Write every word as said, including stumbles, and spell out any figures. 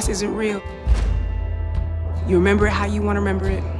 past isn't real. You remember it how you want to remember it.